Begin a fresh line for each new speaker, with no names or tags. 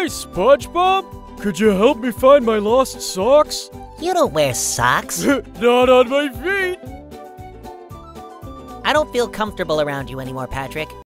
SpongeBob? Could you help me find my lost socks?
You don't wear socks.
Not on my feet.
I don't feel comfortable around you anymore, Patrick.